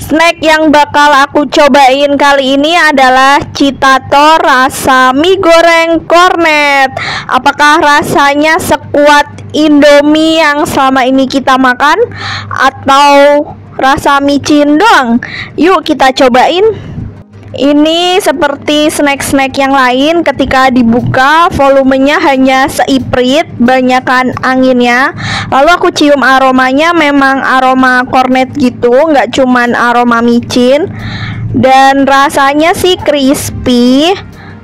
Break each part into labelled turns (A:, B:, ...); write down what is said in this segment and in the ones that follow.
A: Snack yang bakal aku cobain kali ini adalah Citato rasa mie goreng kornet. Apakah rasanya sekuat Indomie yang selama ini kita makan atau rasa micin doang? Yuk kita cobain. Ini seperti snack-snack yang lain, ketika dibuka volumenya hanya seiprit, banyakan anginnya. Lalu aku cium aromanya, memang aroma kornet gitu, nggak cuman aroma micin. Dan rasanya sih crispy.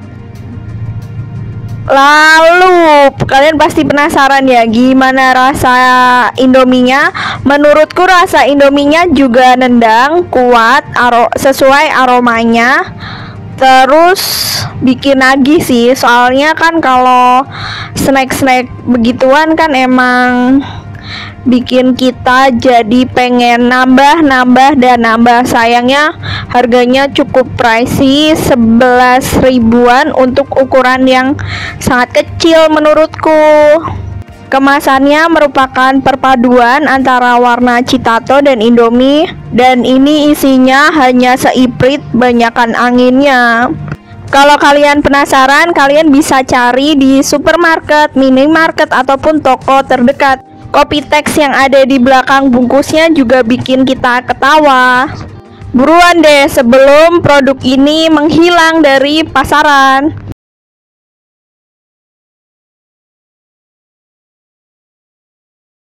A: Lalu kalian pasti penasaran ya gimana rasa Indominya. Menurutku rasa Indominya juga nendang, kuat, sesuai aromanya. Terus bikin nagih sih, soalnya kan kalau snack-snack begituan kan emang bikin kita jadi pengen nambah dan nambah. Sayangnya harganya cukup pricey, 11 ribuan untuk ukuran yang sangat kecil menurutku. Kemasannya merupakan perpaduan antara warna Citato dan Indomie, dan ini isinya hanya seiprit, banyakan anginnya. Kalau kalian penasaran, kalian bisa cari di supermarket, minimarket, ataupun toko terdekat. Kopi teks yang ada di belakang bungkusnya juga bikin kita ketawa. Buruan deh sebelum produk ini menghilang dari pasaran.